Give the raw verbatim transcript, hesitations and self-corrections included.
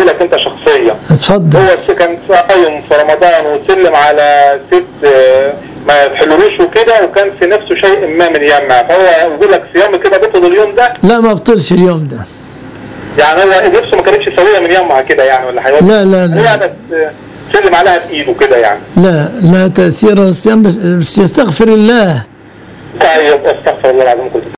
لك انت شخصيا. اتفضل. هو كان صايم في رمضان وسلم على ست ما تحلولوش وكده، وكان في نفسه شيء ما من يمع، فهو يقول لك صيام كده بطل اليوم ده؟ لا ما بطلش اليوم ده. يعني هو نفسه ما كانتش سويه من يمع كده يعني ولا حاجه؟ لا لا لا. هي بس سلم عليها بايده كده يعني. لا لا تأثير الصيام، بس, بس يستغفر الله. طيب استغفر الله العظيم كله.